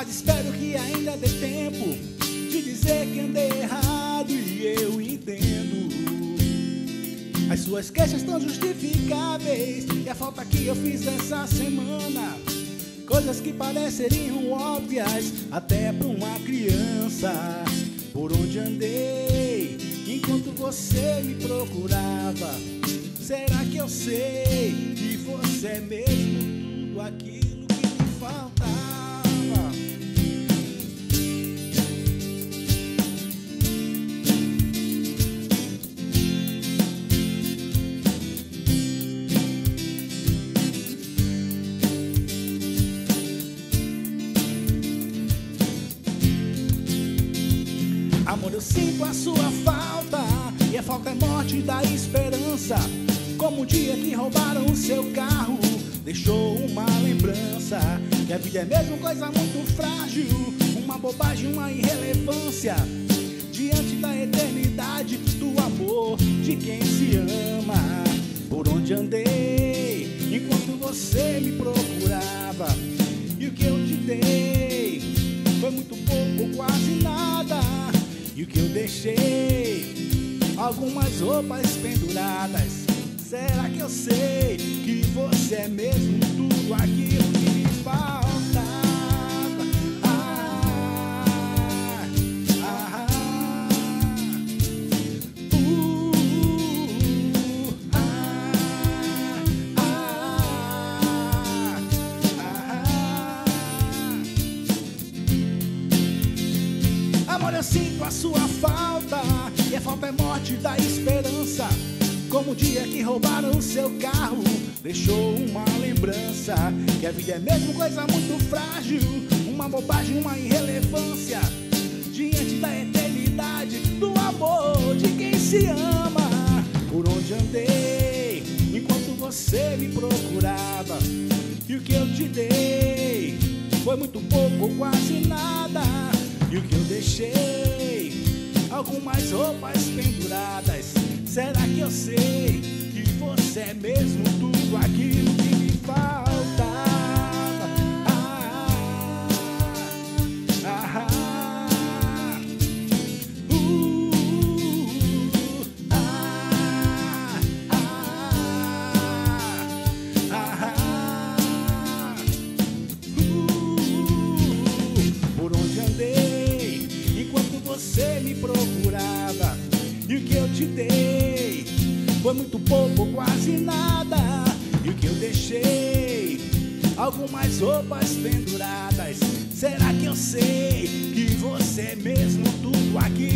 Mas espero que ainda dê tempo de dizer que andei errado e eu entendo. As suas queixas tão justificáveis e a falta que eu fiz essa semana, coisas que pareceriam óbvias até pra uma criança. Por onde andei enquanto você me procurava? Será que eu sei que você é mesmo tudo aquilo que me faltava? Amor, eu sinto a sua falta, e a falta é morte da esperança. Como um dia que roubaram o seu carro, deixou uma lembrança. Que a vida é mesmo coisa muito frágil, uma bobagem, uma irrelevância, diante da eternidade do amor de quem se ama. Por onde andei enquanto você me procurava, e o que eu te dei foi muito pouco ou quase nada. E o que eu deixei, algumas roupas penduradas. Será que eu sei que você é mesmo tudo aquilo que me faltava? Amor, eu sinto a sua falta, e a falta é morte da esperança. Como o dia que roubaram o seu carro, deixou uma lembrança. Que a vida é mesmo coisa muito frágil, uma bobagem, uma irrelevância, diante da eternidade do amor de quem se ama. Por onde andei enquanto você me procurava, e o que eu te dei foi muito pouco ou quase nada. E o que eu deixei, algumas roupas penduradas. Será que eu sei que você é mesmo tudo aquilo que me faltava? Por onde andei enquanto você me procurava, e o que eu te dei foi muito pouco ou quase nada. E o que eu deixei, algumas roupas penduradas. Será que eu sei que você é mesmo tudo aquilo